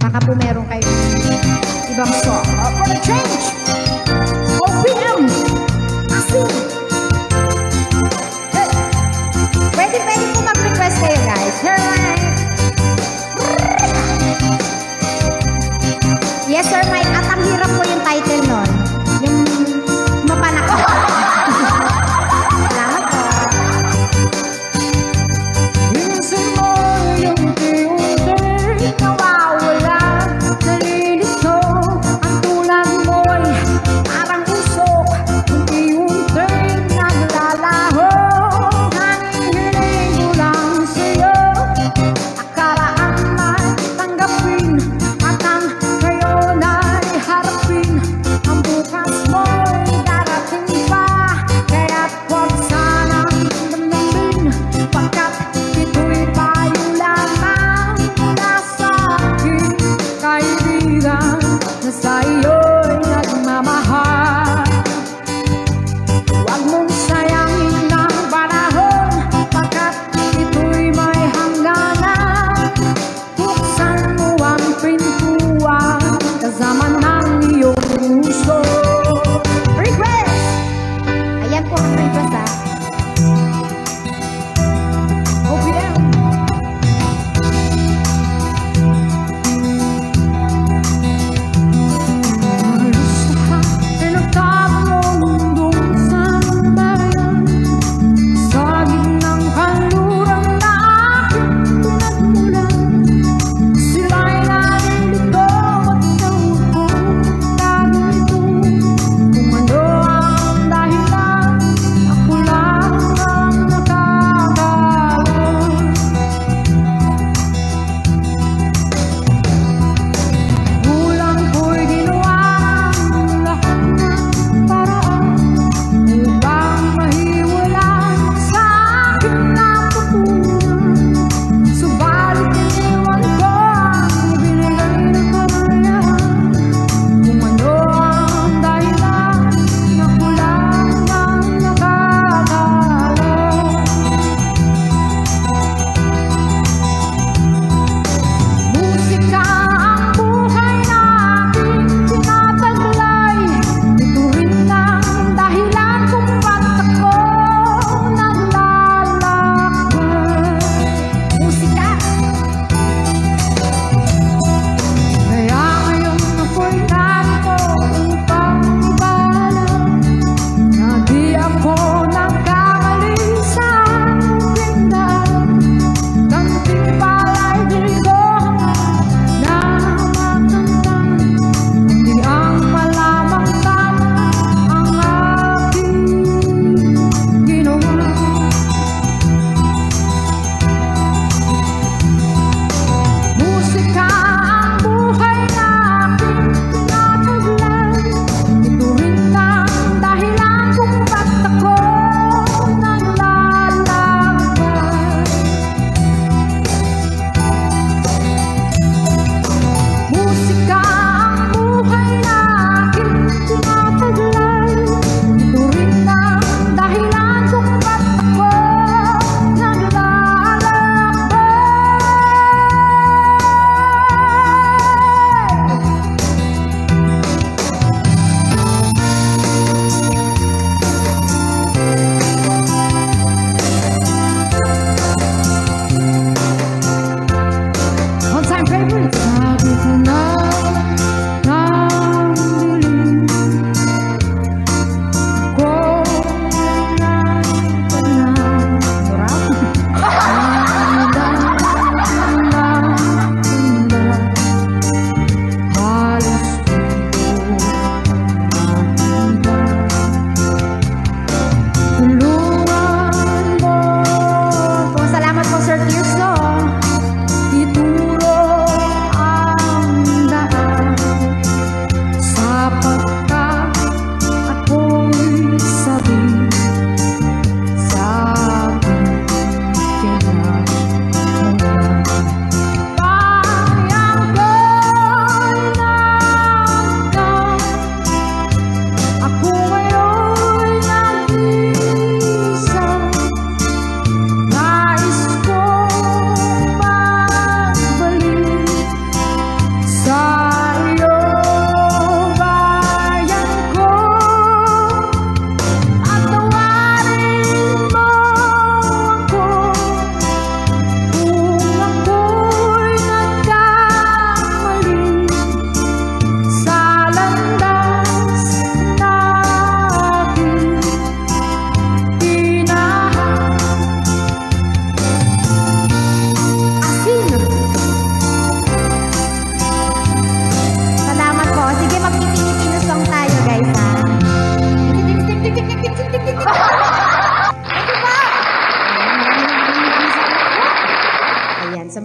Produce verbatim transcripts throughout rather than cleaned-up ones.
Baka po meron kayo ibang song. For the change, O P M, asin. Hey. Pwede, pwede po mag-request kayo guys. Hermite. Yes sir Mike, at ang hirap po yung title nun. Yung mapanak. Salamat po. Minsan mo yung tiunti nawawala. Nalilito ang tulad mo'y parang usok. Unti-unti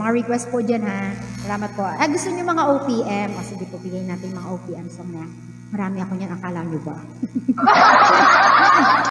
mga request po dyan ha. Salamat po. Ah, gusto niyo mga O P M? O sige po, bigay natin mga O P M song na. Marami ako niyan, akala niyo ba?